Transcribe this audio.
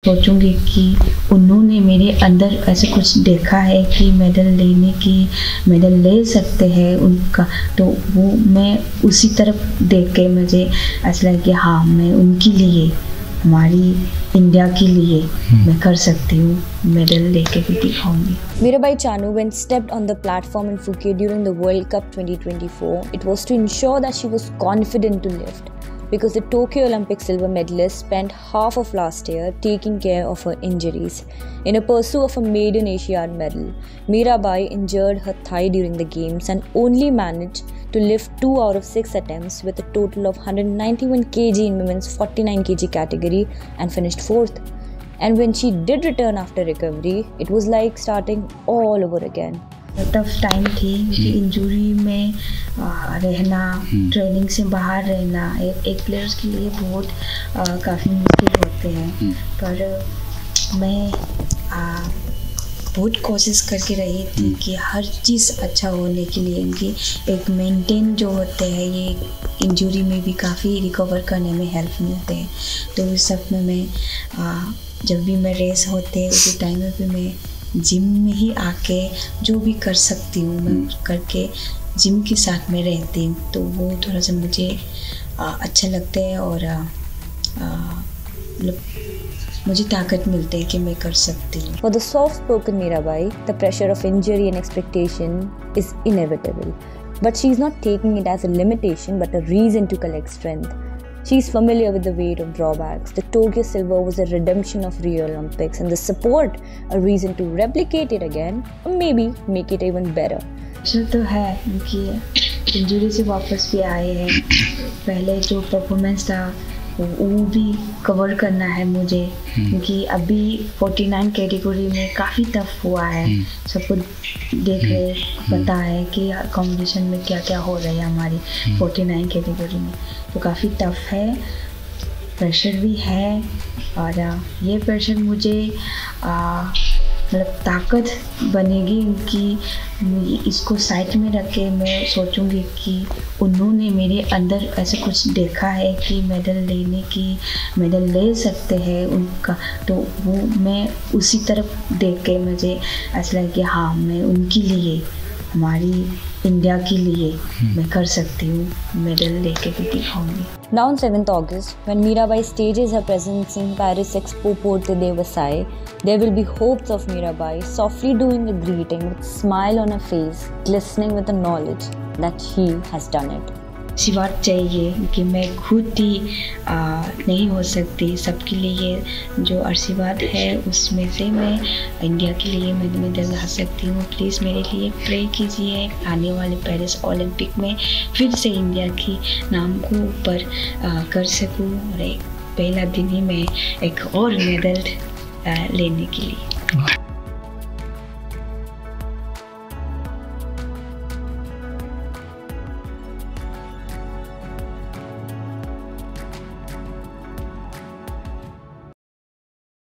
सोचूंगी कि उन्होंने मेरे अंदर ऐसे कुछ देखा है कि मेडल ले सकते हैं उनका, तो वो मैं उसी तरफ देख के मुझे ऐसा लगा कि हाँ, मैं उनके लिए, हमारी इंडिया के लिए मैं कर सकती हूँ, मेडल लेके भी दिखाऊंगी। Mirabai Chanu, when stepped on the platform in Phuket during the World Cup 2024, it was to ensure that she was confident to lift, because the Tokyo Olympic silver medalist spent half of last year taking care of her injuries. In a pursuit of a maiden Asiad medal, Mirabai injured her thigh during the games and only managed to lift 2 out of 6 attempts with a total of 191 kg in women's 49 kg category and finished 4th. And when she did return after recovery, it was like starting all over again. Tough time थी क्योंकि injury में रहना, training से बाहर रहना एक players के लिए बहुत काफ़ी मुश्किल होते हैं। पर मैं बहुत कोशिश करके रही थी कि हर चीज़ अच्छा होने के लिए इनकी एक मेंटेन जो होते हैं, ये इंजरी में भी काफ़ी रिकवर करने में हेल्प मिलते हैं। तो इस सब में मैं जब भी मैं रेस होते हैं उसी टाइम में भी मैं जिम में ही आके जो भी कर सकती हूँ मैं करके जिम के साथ में रहती हूँ, तो वो थोड़ा सा मुझे अच्छा लगता है और मुझे ताकत मिलती है कि मैं कर सकती हूँ। For the soft-spoken Mirabai, the pressure of injury and expectation is inevitable, but she's not taking it as a limitation but a reason to collect strength. She's familiar with the weight of drawbacks. The Tokyo silver was a redemption of Rio Olympics, and the support a reason to replicate it again or maybe make it even better. तो है क्योंकि injury से वापस भी आए हैं, पहले जो परफॉर्मेंस था वो भी कवर करना है मुझे, क्योंकि अभी 49 कैटेगरी में काफ़ी टफ हुआ है। सबको देख रहे पता है कि कंपटीशन में क्या क्या हो रहा है हमारी 49 कैटेगरी में, तो काफ़ी टफ है, प्रेशर भी है। और ये प्रेशर मुझे मतलब ताकत बनेगी कि इसको साइड में रख के मैं सोचूंगी कि उन्होंने मेरे अंदर ऐसे कुछ देखा है कि मेडल ले सकते हैं उनका, तो वो मैं उसी तरफ देख के मुझे ऐसा लगा कि हाँ, मैं उनके लिए, हमारी इंडिया के लिए मैं कर सकती हूँ, मेडल लेके भी दिखाऊंगी। Now on 7th August, when Mirabai stages her presence in Paris Expo Porte de Versailles, there will be hopes of Mirabai softly doing a greeting with a smile on her face, glistening with the knowledge that she has done it. आशीर्वाद चाहिए कि मैं खुद ही नहीं हो सकती, सबके लिए जो आशीर्वाद है उसमें से मैं इंडिया के लिए मेडल ला सकती हूँ। प्लीज़ मेरे लिए प्रे कीजिए, आने वाले पेरिस ओलंपिक में फिर से इंडिया की नाम को ऊपर कर सकूँ और एक पहला दिन ही मैं एक और मेडल लेने के लिए।